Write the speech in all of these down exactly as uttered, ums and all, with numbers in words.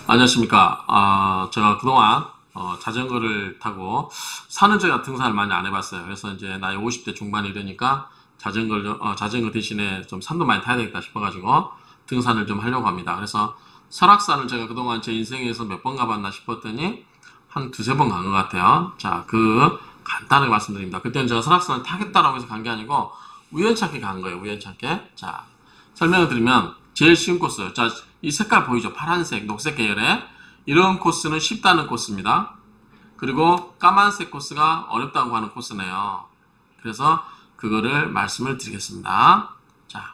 안녕하십니까. 아, 제가 그동안 어, 자전거를 타고 산은 제가 등산을 많이 안 해봤어요. 그래서 이제 나이 오십 대 중반이 이러니까 자전거를 좀- 어, 자전거 대신에 좀 산도 많이 타야 되겠다 싶어가지고 등산을 좀 하려고 합니다. 그래서 설악산을 제가 그동안 제 인생에서 몇 번 가봤나 싶었더니 한 두세 번 간 것 같아요. 자, 그 간단하게 말씀드립니다. 그때는 제가 설악산을 타겠다라고 해서 간 게 아니고 우연찮게 간 거예요. 우연찮게. 자, 설명을 드리면 제일 쉬운 코스. 자, 이 색깔 보이죠? 파란색, 녹색 계열의 이런 코스는 쉽다는 코스입니다. 그리고 까만색 코스가 어렵다고 하는 코스네요. 그래서 그거를 말씀을 드리겠습니다. 자,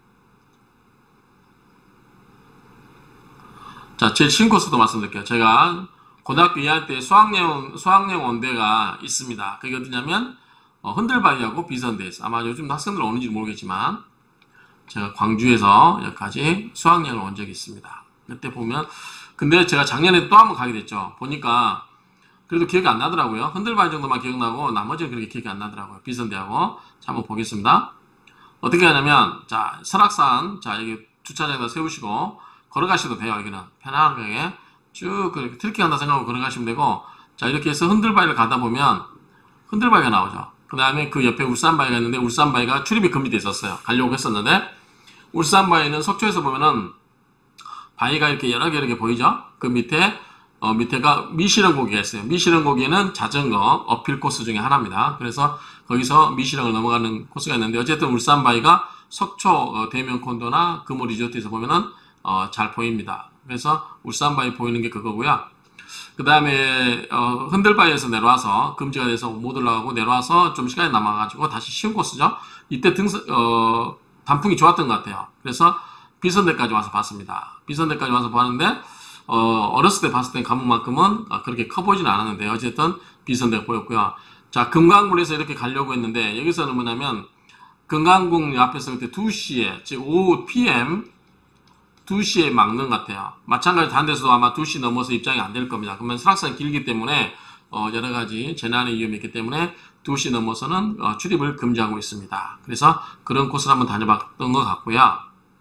자, 제일 쉬운 코스도 말씀드릴게요. 제가 고등학교 이 학년 때 수학여행, 수학여행 원대가 있습니다. 그게 어디냐면 어, 흔들바위하고 비선대에 있어요. 아마 요즘 학생들 오는지 모르겠지만 제가 광주에서 여기까지 수학여행을 온 적이 있습니다. 그때 보면 근데 제가 작년에 또 한 번 가게 됐죠. 보니까 그래도 기억이 안 나더라고요. 흔들바위 정도만 기억나고 나머지는 그렇게 기억이 안 나더라고요. 비선대하고. 자, 한번 보겠습니다. 어떻게 하냐면 자, 설악산 자, 여기 주차장에다 세우시고 걸어가셔도 돼요. 여기는 편안하게 쭉 그렇게 트레킹한다 생각하고 걸어가시면 되고, 자, 이렇게 해서 흔들바위를 가다 보면 흔들바위가 나오죠. 그 다음에 그 옆에 울산바위가 있는데 울산바위가 출입이 금지돼 있었어요. 가려고 했었는데 울산바위는 속초에서 보면은 바위가 이렇게 여러 개 이렇게 보이죠? 그 밑에 어, 밑에가 미시령 고개가 있어요. 미시령 고개는 자전거 어필 코스 중에 하나입니다. 그래서 거기서 미시령을 넘어가는 코스가 있는데 어쨌든 울산바위가 속초 어, 대면 콘도나 금호 리조트에서 보면은 어, 잘 보입니다. 그래서 울산바위 보이는 게 그거고요. 그 다음에 어, 흔들바위에서 내려와서 금지가 돼서 못 올라가고 내려와서 좀 시간이 남아가지고 다시 쉬운 코스죠. 이때 등 어, 단풍이 좋았던 것 같아요. 그래서 비선대까지 와서 봤습니다. 비선대까지 와서 봤는데 어, 어렸을 때 봤을 때 가문만큼은 그렇게 커 보이진 않았는데 어쨌든 비선대가 보였고요. 자, 금강굴에서 이렇게 가려고 했는데 여기서는 뭐냐면 금강궁 앞에서 그때 두 시에 즉 오후 피엠 두 시에 막는 것 같아요. 마찬가지로 다른 데서도 아마 두 시 넘어서 입장이 안 될 겁니다. 그러면 설악산이 길기 때문에 어, 여러 가지 재난의 위험이 있기 때문에 두 시 넘어서는 어, 출입을 금지하고 있습니다. 그래서 그런 코스를 한번 다녀봤던 것 같고요.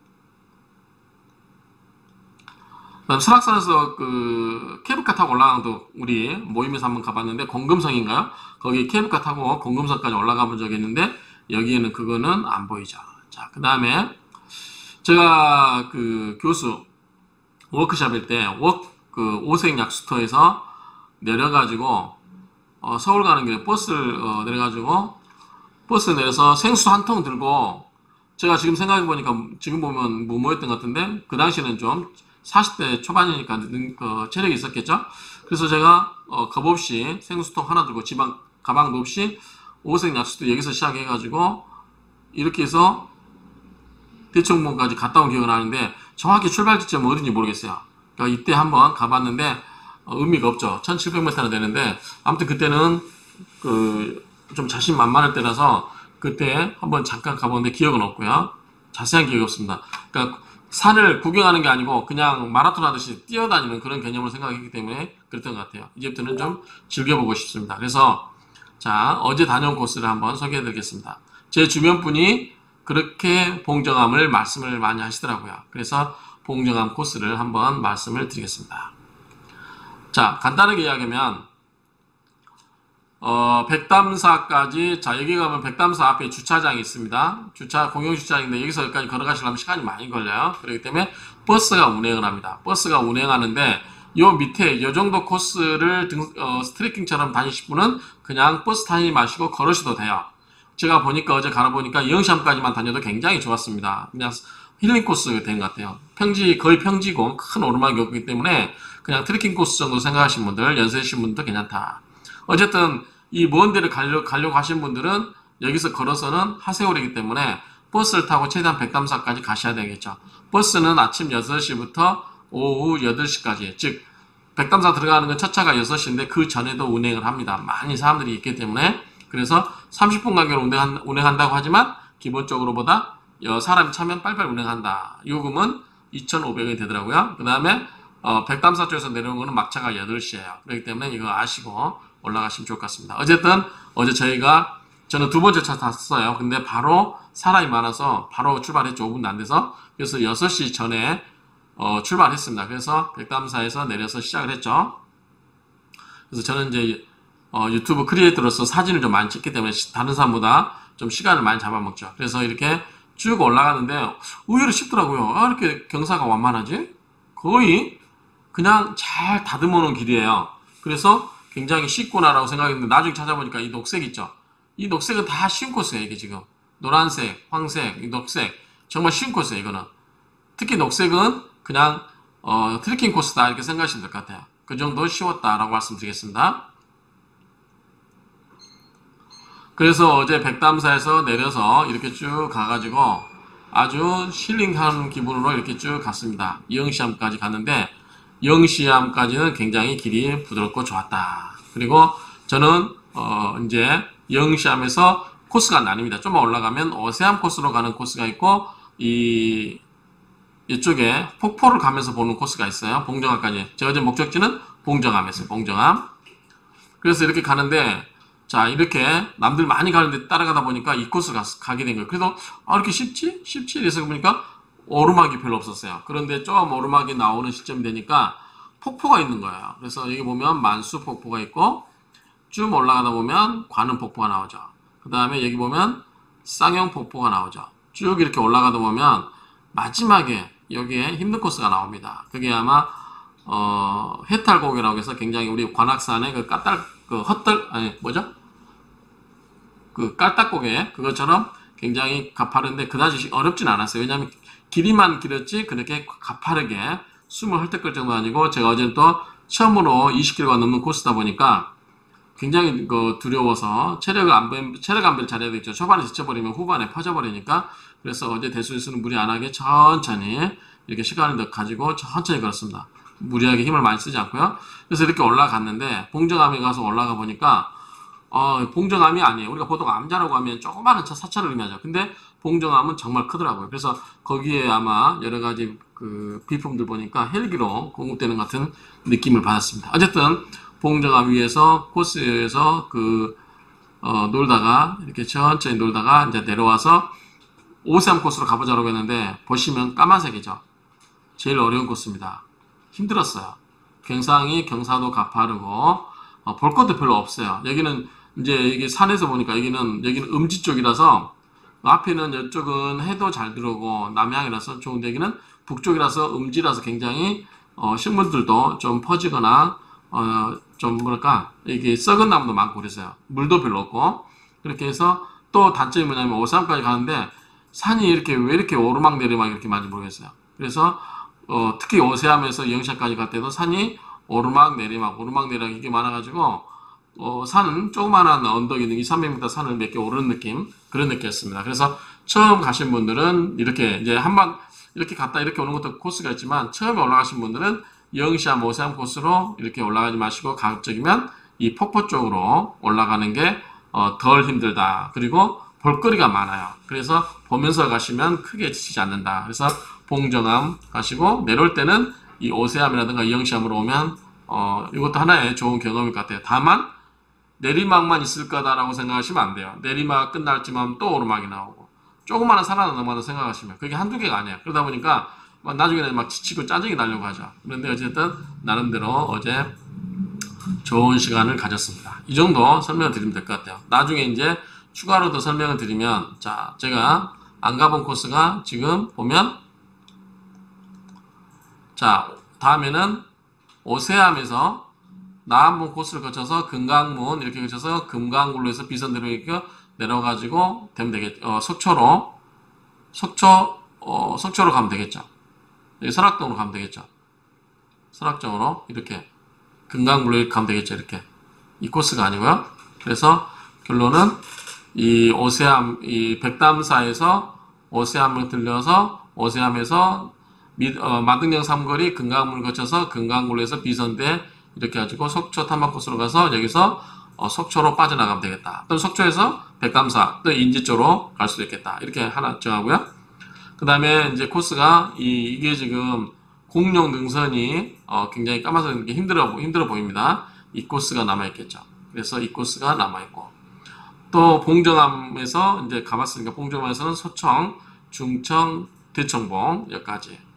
그다음 설악산에서 그 케이블카 타고 올라가는 것도 우리 모임에서 한번 가봤는데 공금성인가요? 거기 케이블카 타고 공금성까지 올라가 본 적이 있는데 여기에는 그거는 안 보이죠. 자, 그 다음에 제가 그 교수 워크숍일 때 워, 그 오색약수터에서 내려가지고 어, 서울 가는 길에 버스를 어, 내려가지고 버스 내려서 생수 한 통 들고 제가 지금 생각해 보니까 지금 보면 무모했던 것 같은데 그 당시에는 좀 사십 대 초반이니까 그 체력이 있었겠죠. 그래서 제가 어, 겁없이 생수통 하나 들고 지방 가방도 없이 오색약수터 여기서 시작해가지고 이렇게 해서 대청봉까지 갔다 온 기억은 나는데 정확히 출발 지점은 어딘지 모르겠어요. 그러니까 이때 한번 가봤는데 어, 의미가 없죠. 천칠백 미터나 되는데 아무튼 그때는 그 좀 자신만만할 때라서 그때 한번 잠깐 가봤는데 기억은 없고요. 자세한 기억이 없습니다. 그러니까 산을 구경하는 게 아니고 그냥 마라톤 하듯이 뛰어다니는 그런 개념으로 생각했기 때문에 그랬던 것 같아요. 이제부터는 좀 즐겨보고 싶습니다. 그래서 자, 어제 다녀온 코스를 한번 소개해 드리겠습니다. 제 주변 분이 그렇게 봉정암을 말씀을 많이 하시더라고요. 그래서 봉정암 코스를 한번 말씀을 드리겠습니다. 자, 간단하게 이야기하면 어, 백담사까지 자, 여기 가면 백담사 앞에 주차장이 있습니다. 주차 공용 주차장인데 여기서 여기까지 걸어가시려면 시간이 많이 걸려요. 그렇기 때문에 버스가 운행을 합니다. 버스가 운행하는데 요 밑에 요 정도 코스를 등, 어, 스트레킹처럼 다니실 분은 그냥 버스 타지 마시고 걸으셔도 돼요. 제가 보니까 어제 가보니까 영시암까지만 다녀도 굉장히 좋았습니다. 그냥 힐링 코스 된 것 같아요. 평지, 거의 평지고 큰 오르막이 없기 때문에 그냥 트레킹 코스 정도 생각하시는 분들, 연세이신 분들도 괜찮다. 어쨌든 이 먼 데를 가려, 가려고 하신 분들은 여기서 걸어서는 하세월이기 때문에 버스를 타고 최대한 백담사까지 가셔야 되겠죠. 버스는 아침 여섯 시부터 오후 여덟 시까지, 즉 백담사 들어가는 건 첫 차가 여섯 시인데 그 전에도 운행을 합니다. 많이 사람들이 있기 때문에. 그래서 삼십 분 간격으로 운행한, 운행한다고 하지만 기본적으로 보다 사람이 차면 빨리빨리 운행한다. 요금은 이천오백 원이 되더라고요. 그 다음에 어, 백담사 쪽에서 내려온 거는 막차가 여덟 시예요. 그렇기 때문에 이거 아시고 올라가시면 좋을 것 같습니다. 어쨌든 어제 저희가 저는 두 번째 차 탔어요. 근데 바로 사람이 많아서 바로 출발했죠. 오 분도 안 돼서. 그래서 여섯 시 전에 어, 출발했습니다. 그래서 백담사에서 내려서 시작을 했죠. 그래서 저는 이제 어, 유튜브 크리에이터로서 사진을 좀 많이 찍기 때문에 다른 사람보다 좀 시간을 많이 잡아먹죠. 그래서 이렇게 쭉 올라가는데 의외로 쉽더라고요. 아, 이렇게 경사가 완만하지? 거의 그냥 잘 다듬어 놓은 길이에요. 그래서 굉장히 쉽구나라고 생각했는데 나중에 찾아보니까 이 녹색 있죠. 이 녹색은 다 쉬운 코스예요. 이게 지금 노란색, 황색, 이 녹색 정말 쉬운 코스예요. 이거는 특히 녹색은 그냥 어, 트레킹 코스다 이렇게 생각하시면 될 것 같아요. 그 정도 쉬웠다라고 말씀드리겠습니다. 그래서 어제 백담사에서 내려서 이렇게 쭉 가가지고 아주 힐링하는 기분으로 이렇게 쭉 갔습니다. 영시암까지 갔는데 영시암까지는 굉장히 길이 부드럽고 좋았다. 그리고 저는 어 이제 영시암에서 코스가 나뉩니다. 좀만 올라가면 오세암 코스로 가는 코스가 있고 이 이쪽에 폭포를 가면서 보는 코스가 있어요. 봉정암까지. 제가 지금 목적지는 봉정암이었어요. 봉정암. 그래서 이렇게 가는데 자 이렇게 남들 많이 가는데 따라가다 보니까 이 코스 가, 가게 된 거예요. 그래서 아 이렇게 쉽지? 쉽지? 이래서 보니까 오르막이 별로 없었어요. 그런데 좀 오르막이 나오는 시점이 되니까 폭포가 있는 거예요. 그래서 여기 보면 만수 폭포가 있고 쭉 올라가다 보면 관음 폭포가 나오죠. 그 다음에 여기 보면 쌍용 폭포가 나오죠. 쭉 이렇게 올라가다 보면 마지막에 여기에 힘든 코스가 나옵니다. 그게 아마 어, 해탈곡이라고 해서 굉장히 우리 관악산의 그 까딸 그 헛들 아니 뭐죠? 그 깔딱고개 그것처럼 굉장히 가파른데 그다지 어렵진 않았어요. 왜냐하면 길이만 길었지 그렇게 가파르게 숨을 헐떡 끌 정도 아니고 제가 어제는 또 처음으로 이십 킬로미터가 넘는 코스다 보니까 굉장히 그 두려워서 체력을 안 체력 안배를 잘해야 되겠죠. 초반에 지쳐버리면 후반에 퍼져버리니까 그래서 어제 대수에서는 무리 안 하게 천천히 이렇게 시간을 더 가지고 천천히 걸었습니다. 무리하게 힘을 많이 쓰지 않고요. 그래서 이렇게 올라갔는데 봉정암에 가서 올라가 보니까 어, 봉정암이 아니에요. 우리가 보통 암자라고 하면 조그마한 차 사찰을 의미하죠. 근데 봉정암은 정말 크더라고요. 그래서 거기에 아마 여러 가지 그 비품들 보니까 헬기로 공급되는 것 같은 느낌을 받았습니다. 어쨌든 봉정암 위에서 코스에서 그 어, 놀다가 이렇게 천천히 놀다가 이제 내려와서 오세암 코스로 가보자고 했는데 보시면 까만색이죠. 제일 어려운 코스입니다. 힘들었어요. 굉장히 경사도 가파르고 어, 볼 것도 별로 없어요. 여기는 이제 이게 산에서 보니까 여기는 여기는 음지 쪽이라서 앞에는 이쪽은 해도 잘 들어오고 남향이라서 좋은데 여기는 북쪽이라서 음지라서 굉장히 어, 식물들도 좀 퍼지거나 어, 좀 뭐랄까 이게 썩은 나무도 많고 그래서요. 물도 별로 없고 그렇게 해서 또 단점이 뭐냐면 오세암까지 가는데 산이 이렇게 왜 이렇게 오르막 내리막 이렇게 많이 모르겠어요. 그래서 어, 특히 오세암에서 영시까지 갈 때도 산이 오르막 내리막 오르막 내리막 이게 많아가지고 어, 산은 조그마한 언덕이 있는 이삼백 미터 산을 몇 개 오르는 느낌 그런 느낌이었습니다. 그래서 처음 가신 분들은 이렇게 이제 한번 이렇게 갔다 이렇게 오는 것도 코스가 있지만 처음에 올라가신 분들은 영시암 오세암 코스로 이렇게 올라가지 마시고 가급적이면 이 폭포 쪽으로 올라가는 게 어, 덜 힘들다. 그리고 볼거리가 많아요. 그래서 보면서 가시면 크게 지치지 않는다. 그래서 봉정암 가시고 내려올 때는 이 오세암이라든가 영시암으로 오면 어, 이것도 하나의 좋은 경험일 것 같아요. 다만 내리막만 있을 거다라고 생각하시면 안 돼요. 내리막 끝날 쯤하면 또 오르막이 나오고 조그마한 산 하나 넘어가다 생각하시면 그게 한두 개가 아니에요. 그러다 보니까 막 나중에는 막 지치고 짜증이 나려고 하죠. 그런데 어쨌든 나름대로 어제 좋은 시간을 가졌습니다. 이 정도 설명을 드리면 될 것 같아요. 나중에 이제 추가로 더 설명을 드리면 자 제가 안 가본 코스가 지금 보면 자 다음에는 오세암에서 남한문 코스를 거쳐서 금강문 이렇게 거쳐서 금강굴로 해서 비선대로 이렇게 내려가지고 되면 되겠죠. 어, 속초로 속초 어, 속초로 가면 되겠죠. 여기 설악동으로 가면 되겠죠. 설악정으로 이렇게 금강굴로 이렇게 가면 되겠죠. 이렇게 이 코스가 아니고요. 그래서 결론은 이 오세암 이 백담사에서 오세암을 들려서 오세암에서 미, 어, 마등령 삼거리 금강문을 거쳐서 금강굴로 해서 비선대 이렇게 가지고 속초 탐방 코스로 가서 여기서 어, 속초로 빠져나가면 되겠다. 또 속초에서 백담사 또 인제 쪽으로 갈 수도 있겠다. 이렇게 하나 정하고요. 그 다음에 이제 코스가 이, 이게 지금 공룡 능선이 어, 굉장히 까마서 이렇게 힘들어 힘들어 보입니다. 이 코스가 남아 있겠죠. 그래서 이 코스가 남아 있고 또 봉정암에서 이제 가봤으니까 봉정암에서는 소청, 중청, 대청봉 여기까지.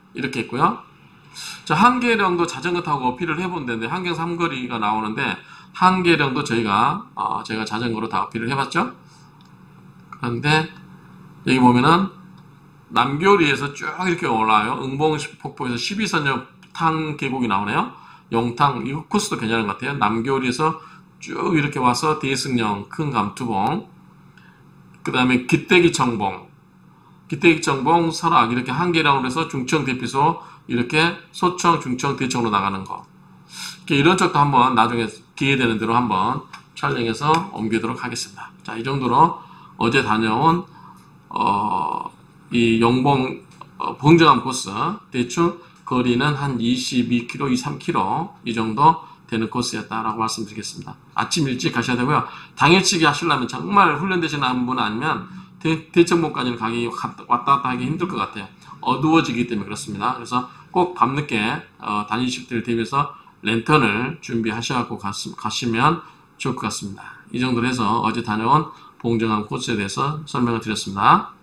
이렇게 있고요. 자, 한계령도 자전거 타고 어필을 해본 데인데 한경 삼거리가 나오는데 한계령도 저희가 어, 제가 자전거로 다 어필을 해봤죠. 그런데 여기 보면은 남교리에서 쭉 이렇게 올라와요. 응봉폭포에서 십이 선 옆탕 계곡이 나오네요. 용탕 이 코스도 괜찮은 것 같아요. 남교리에서 쭉 이렇게 와서 대승령 큰 감투봉, 그 다음에 기대기 청봉, 기대기 청봉 설악 이렇게 한계령으로 해서 중청 대피소 이렇게 소청 중청 대청으로 나가는 거, 이런 쪽도 한번 나중에 기회되는 대로 한번 촬영해서 옮기도록 하겠습니다. 자, 이 정도로 어제 다녀온 어, 이 영봉 어, 봉정암 코스 대충 거리는 한 이십이 킬로미터, 이십삼 킬로미터 이 정도 되는 코스였다라고 말씀드리겠습니다. 아침 일찍 가셔야 되고요. 당일치기 하시려면 정말 훈련되시는 분 아니면 대, 대청봉까지는 가기 왔다 갔다 하기 힘들 것 같아요. 어두워지기 때문에 그렇습니다. 그래서 꼭 밤늦게 어, 다니실 때를 대비해서 랜턴을 준비하셔서 가시면 좋을 것 같습니다. 이 정도로 해서 어제 다녀온 봉정암 코스에 대해서 설명을 드렸습니다.